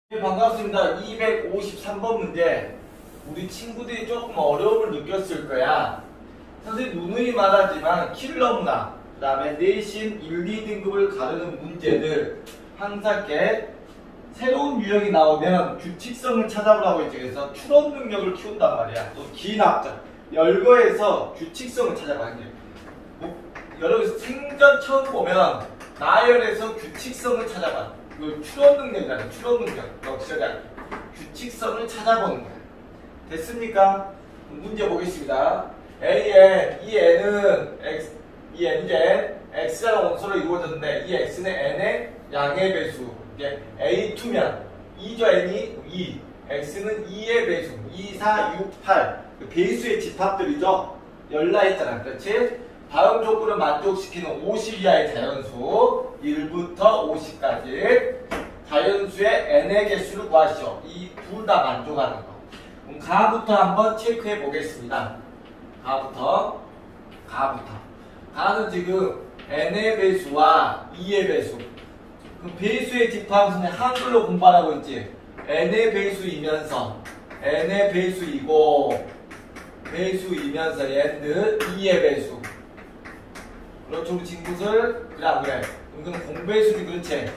네, 반갑습니다. 253번 문제. 우리 친구들이 조금 어려움을 느꼈을 거야. 선생님 누누이 말하지만 킬러문화, 그 다음에 내신 1, 2등급을 가르는 문제들 항상 이렇게 새로운 유형이 나오면 규칙성을 찾아보라고 했죠. 그래서 추론 능력을 키운단 말이야. 또 긴 합작, 열거에서 규칙성을 찾아봐. 여러분 생전 처음 보면 나열에서 규칙성을 찾아봐. 그 추론 능력이잖아요. 추론 능력. 역시나 규칙성을 찾아보는 거예요. 됐습니까? 문제 보겠습니다. A에 이 N은 X, 이 N제 X라는 원소로 이루어졌는데 이 X는 N의 양의 배수. 이게 A2면 2죠 N이 2. X는 2의 배수. 2, 4, 6, 8. 배수의 집합들이죠. 열라 했잖아. 그렇지? 다음 조건을 만족시키는 50 이하의 자연수 1부터 50까지 자연수의 n의 개수를 구하시오. 이 둘 다 만족하는 거. 그럼 가부터 한번 체크해 보겠습니다. 가는 지금 n의 배수와 2의 배수. 그럼 배수의 집합은 한글로 공부하라고 했지. n의 배수이면서 n의 배수이고 배수이면서 얘는 2의 배수. 그렇죠, 우리 친구들. 그래 안 그래? 이거는 공배수지. 그렇지?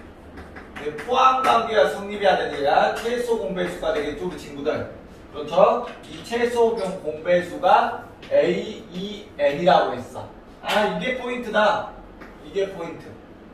포함관계가 성립해야 되니까 최소 공배수가 되겠죠, 우리 친구들. 그렇죠? 이 최소 공배수가 A, E, N이라고 했어. 아, 이게 포인트다. 이게 포인트.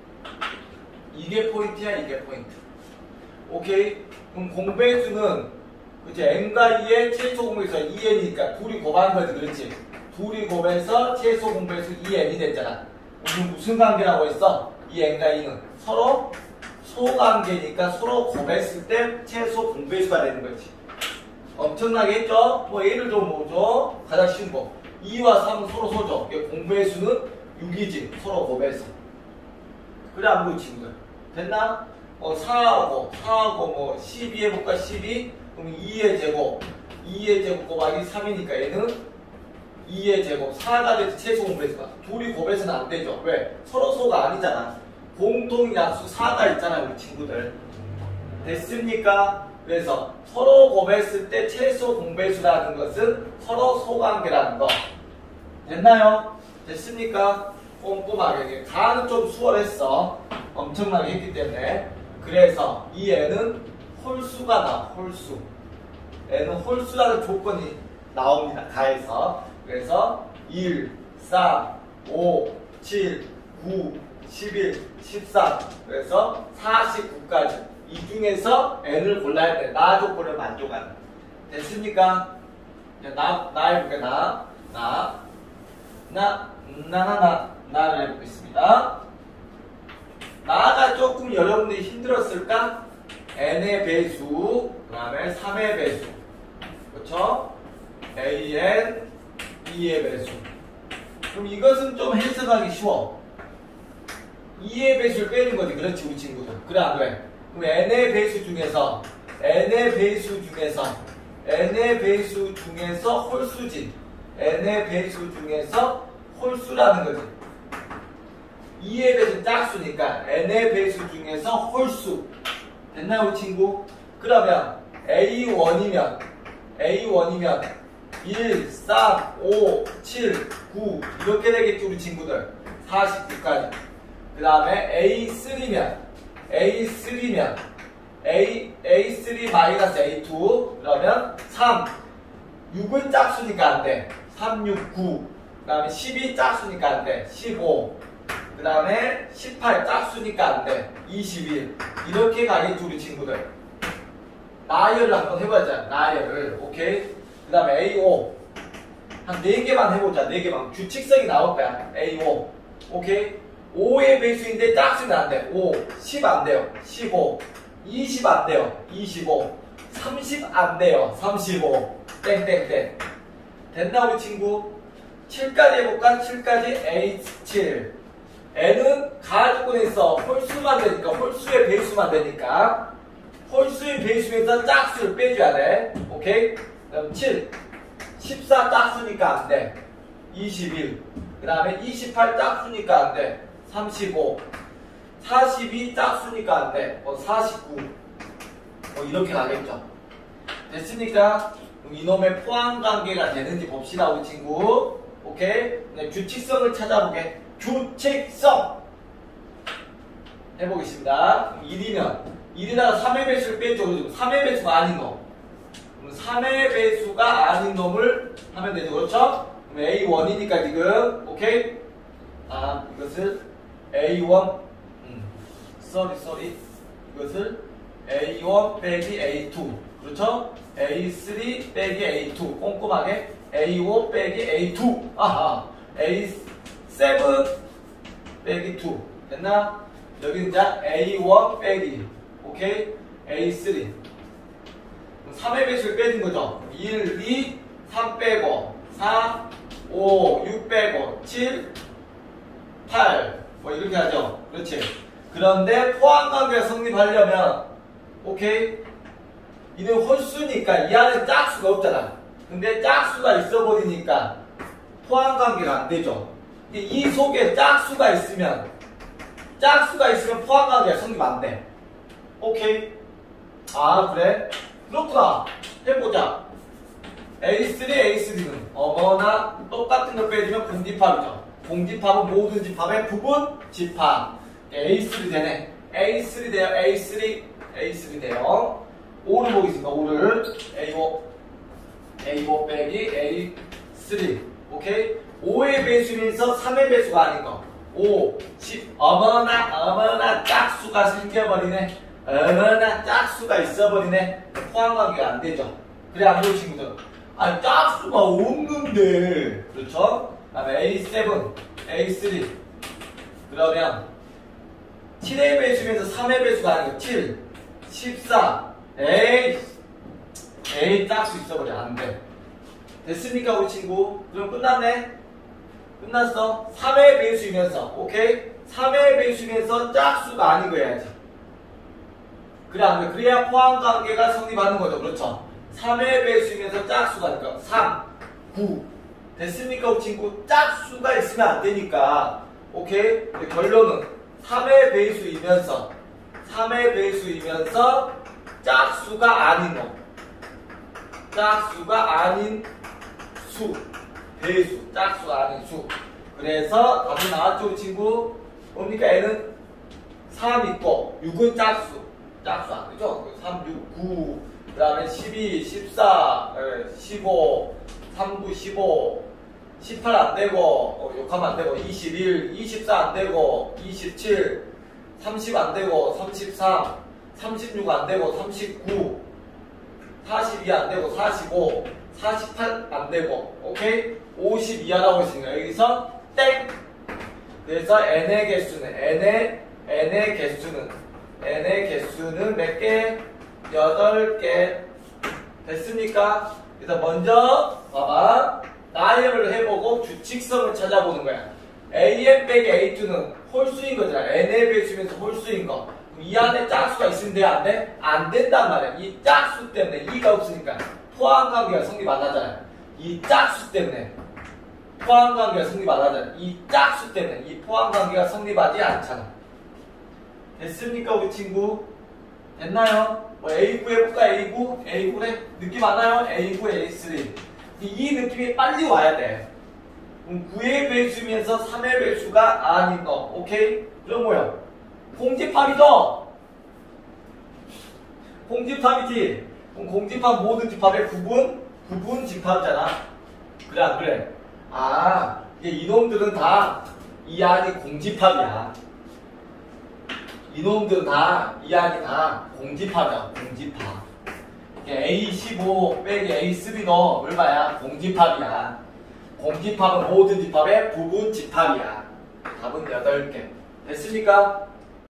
이게 포인트야, 이게 포인트. 오케이? 그럼 공배수는 그치? N과 E의 최소 공배수가 2N이니까 둘이 곱한 거지. 그렇지? 둘이 곱해서 최소 공배수 2n이 됐잖아. 우리 무슨 관계라고 했어? 이 n과 2는 서로 소관계니까 서로 곱했을 때 최소 공배수가 되는 거지. 엄청나게 했죠? 뭐 예를 좀 보죠. 가장 쉬운 거. 2와 3은 서로 소죠. 공배수는 6이지. 서로 곱해서. 그래 안 보이 친구들. 됐나? 4하고 뭐 12 해볼까? 12? 그럼 2의 제곱. 2의 제곱 곱하기 3이니까 얘는 2의 제곱 4가 돼서 최소 공배수가 둘이 곱해서는 안 되죠. 왜? 서로 소가 아니잖아. 공통 약수 4가 있잖아 우리 친구들. 됐습니까? 그래서 서로 곱했을 때 최소 공배수라는 것은 서로 소관계라는 거. 됐나요? 됐습니까? 꼼꼼하게. 가는 좀 수월했어. 엄청나게 했기 때문에. 그래서 이 애는 홀수가 나와. 홀수. 애는 홀수라는 조건이 나옵니다. 가에서. 그래서 1, 3, 5, 7, 9, 11, 13 그래서 49까지 이 중에서 n을 골라야 돼. 나 조건을 만족하는. 됐습니까? 나 해볼게. 나를 해보겠습니다. 나가 조금 여러분들이 힘들었을까? n의 배수 그 다음에 3의 배수 그렇죠? an 2의 배수. 그럼 이것은 좀 해석하기 쉬워. 2의 배수를 빼는 거지. 그렇지 우리 친구들. 그래 안 그래? 그럼 n의 배수 중에서 홀수지. n의 배수 중에서 홀수라는 거지. 2의 배수는 짝수니까 n의 배수 중에서 홀수. 됐나요 우리 친구? 그러면 A1이면 1, 3, 5, 7, 9 이렇게 되겠지 우리 친구들. 49까지. 그 다음에 A3면 A3 마이너스 A2 그러면 3 6은 짝수니까 안돼. 3, 6, 9 그 다음에 12 짝수니까 안돼. 15 그 다음에 18 짝수니까 안돼. 21 이렇게 가겠지 우리 친구들. 나열을 한번 해보자. 나열을. 오케이? 그 다음에 A5 한 4개만 해보자. 4개만 규칙성이 나올 거야. A5 오케이? 5의 배수인데 짝수는 안 돼. 5 10 안 돼요. 15 20 안 돼요. 25 30 안 돼요. 35 땡땡땡. 됐나 우리 친구? 7까지 해볼까? 7까지 H7 N은 가조건에 있어. 홀수만 되니까 홀수의 배수만 되니까 홀수의 배수에서 짝수를 빼줘야 돼. 오케이? 그럼 7 14 짝수니까 안 돼. 21 그 다음에 28 짝수니까 안 돼. 35 42 짝수니까 안 돼. 49 뭐 이렇게 가겠죠. 됐습니까? 그럼 이놈의 포함관계가 되는지 봅시다 우리 친구. 오케이? 규칙성을 찾아보게. 규칙성 해보겠습니다. 1이면 1에다가 3의 배수를 빼죠. 그렇죠? 3의 배수가 아닌 놈. 그럼 3의 배수가 아닌 놈을 하면 되죠. 그렇죠? 그럼 A1이니까 지금 오케이? 아 이것을 A1 sorry 이것을 A1 빼기 A2 그렇죠? A3 빼기 A2 꼼꼼하게 A5 빼기 A2 아하 A7 빼기 2 됐나? 여기 이제 A1 빼기 오케이? A3 3의 배수를 빼는 거죠. 1, 2, 3 빼고 4, 5, 6 빼고 7, 8 뭐 이렇게 하죠. 그렇지. 그런데 포함관계가 성립하려면 오케이? 이는 홀수니까 이 안에 짝수가 없잖아. 근데 짝수가 있어버리니까 포함관계가 안 되죠. 이 속에 짝수가 있으면 포함관계가 성립 안 돼. 오케이? 아 그래? 그렇구나. 해보자. A3, A3는 어머나 똑같은 거 빼주면 공집합이죠. 공집합은 모든 집합의 부분 집합. A3 되네. A3 돼요. A3 돼요. 5를 보겠습니다. 5를 A5 빼기 A3 오케이? 5의 배수면서 3의 배수가 아닌 거 5, 10 어머나 짝수가 생겨버리네. 어머나 짝수가 있어버리네. 포함관계가 안 되죠. 그래 안 그래요 친구들? 아니 짝수가 없는데 그렇죠? 그 다음에 A7, A3 그러면 7의 배수면서 3의 배수가 아니고 7, 14 에이 짝수 있어버려 안돼. 됐습니까 우리 친구? 그럼 끝났네? 끝났어. 3의 배수이면서 오케이? 3의 배수이면서 짝수가 아닌 거 해야지. 그래 안 그래? 그래야 포함관계가 성립하는 거죠. 그렇죠? 3의 배수이면서 짝수가 아니까 3, 9 됐습니까 우리 친구? 짝수가 있으면 안 되니까 오케이? 결론은 3의 배수이면서 짝수가 아닌 놈. 짝수가 아닌 수. 배수. 짝수가 아닌 수. 그래서 답이 나왔죠, 우리 친구? 뭡니까? N은 3 있고, 6은 짝수. 짝수 안 되죠? 3, 6, 9. 그 다음에 12, 14, 15, 39, 15, 18 안 되고, 욕하면 안 되고, 21, 24 안 되고, 27, 30 안 되고, 33, 36 안 되고, 39, 42 안 되고, 45, 48 안 되고, 오케이? 50 이하라고 했으니까 여기서 땡! 그래서 n의 개수는 몇 개? 8개. 됐습니까? 그래서 먼저 봐봐. 나열을 해보고 규칙성을 찾아보는 거야. AN 빼기 A2는 홀수인 거잖아. n의 배수면서 홀수인 거. 이 안에 짝수가 있으면 돼? 안 돼? 안 된단 말이야. 이 짝수 때문에 2가 없으니까 포함관계가 성립 안 하잖아. 이 짝수 때문에 포함관계가 성립 안 하잖아. 이 짝수 때문에 이 포함관계가 성립하지 않잖아. 됐습니까 우리 친구? 됐나요? 뭐 A9 해볼까? A9래? 느낌 와나요? A9, A3 이 느낌이 빨리 와야 돼. 9의 배수면서 3의 배수가 아닌 거. 오케이? 그럼 뭐야? 공집합이죠? 공집합이지? 그럼 공집합 모든 집합의 부분 집합이잖아. 그래 안 그래? 아 이게 이놈들은 다 이 안이 공집합이야. 이놈들은 다 이 안이 다 공집합이야. 공집합. A15 빼기 A3도 얼마야? 공집합이야. 공집합은 모든 집합의 부분 집합이야. 답은 8개. 됐습니까?